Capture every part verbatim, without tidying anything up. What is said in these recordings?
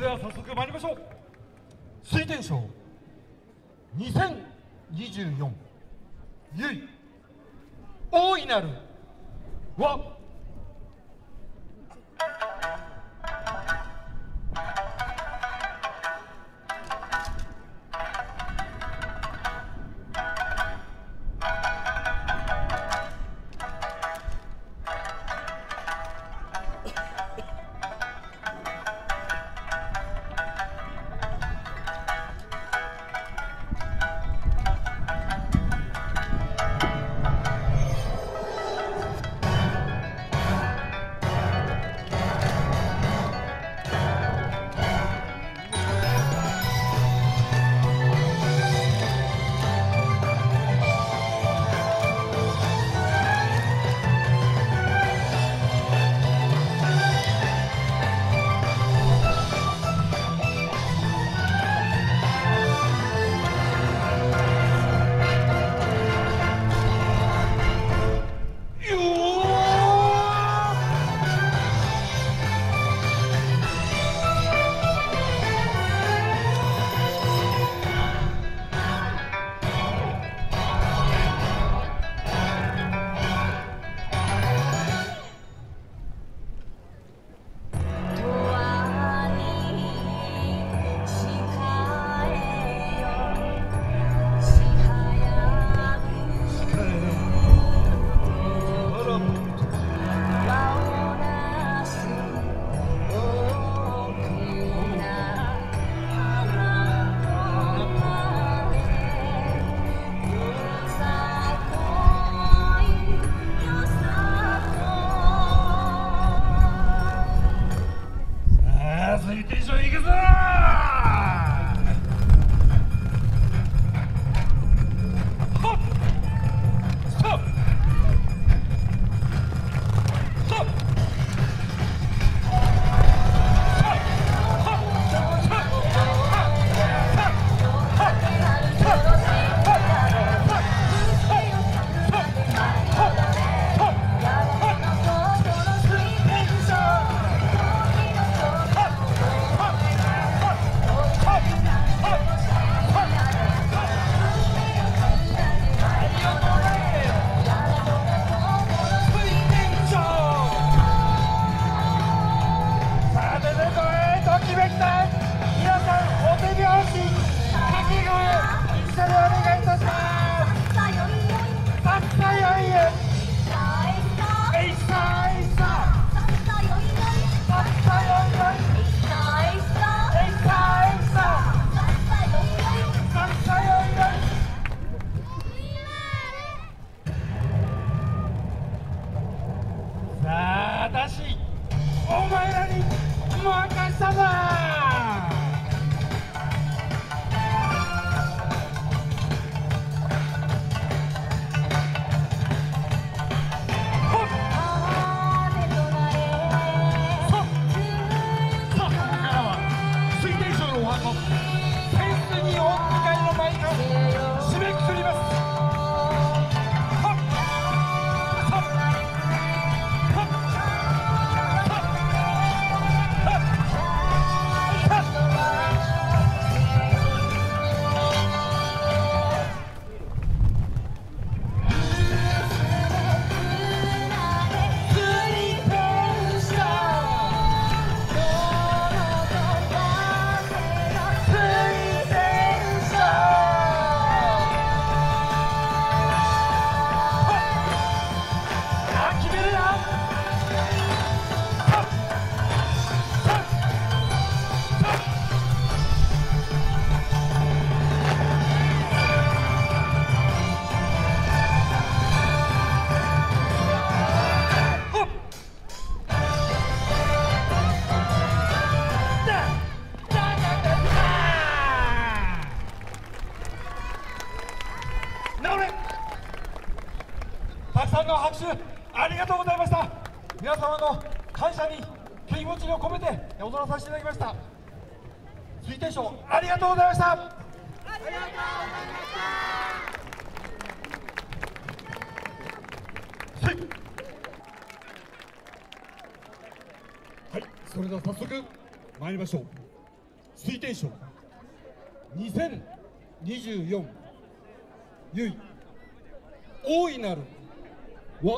では早速参りましょう。水天賞にせんにじゅうよんゆい大いなるは水天賞行くぞー。私お前らに任せたぞ。たくさんの拍手ありがとうございました。皆様の感謝に気持ちを込めて踊らさせていただきました。水天賞ありがとうございました。ありがとうございました。はい、それでは早速参りましょう。 推定賞にせんにじゅうよんゆい大いなるは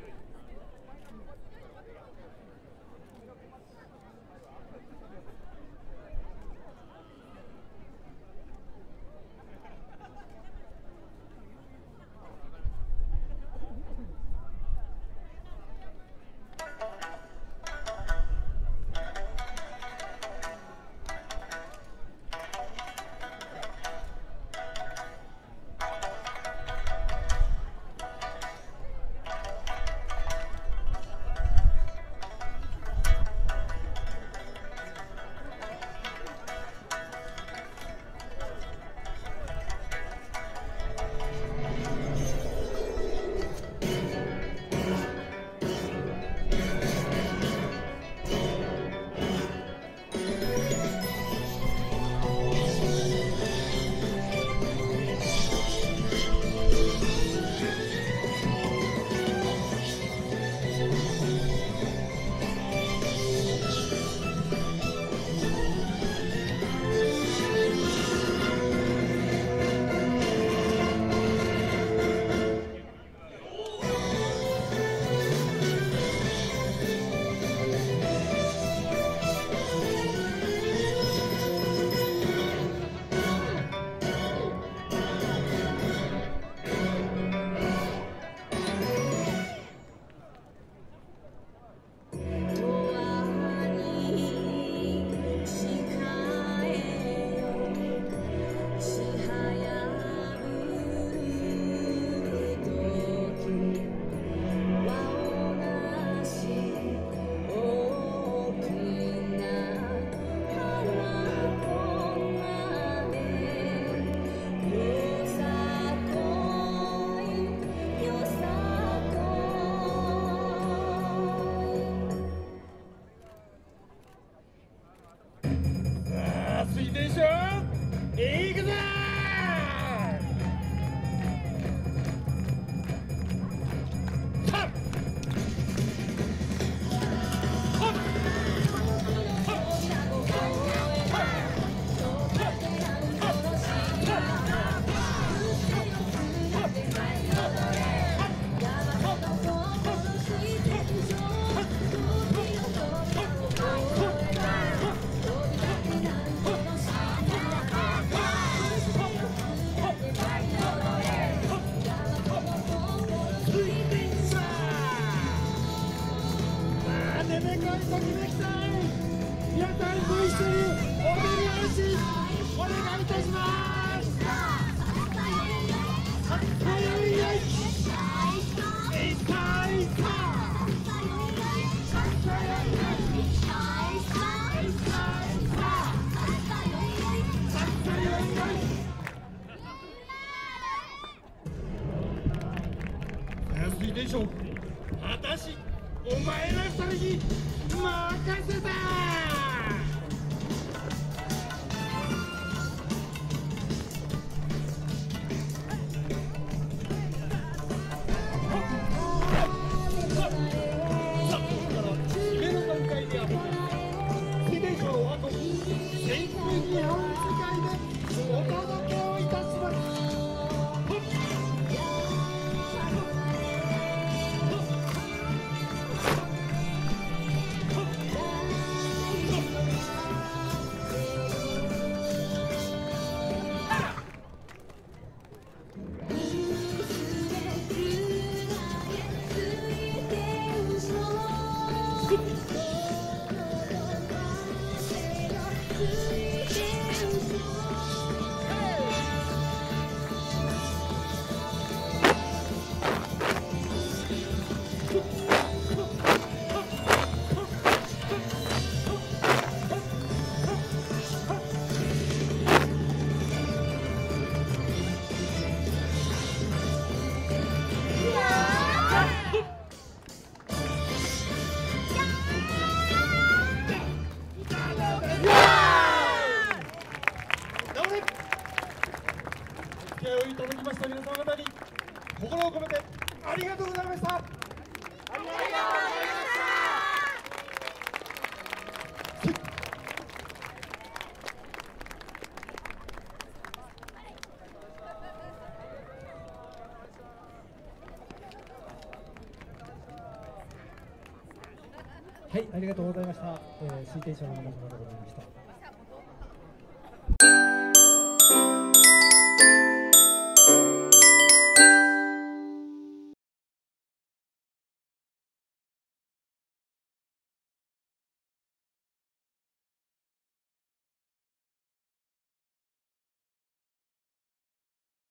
推定賞いくぞ出てこいときめきたい皆さんご一緒にお手拍子お願いいたしますはいよいよいいったいった推定賞私お前ら二人に任せた締めの段階である推定賞の後全国日本世界でお届けをいたします。付き合いをいただきました皆様方に心を込めてありがとうございました。ありがとうございました。 はい、ありがとうございました。えー、水天賞の皆様でございました。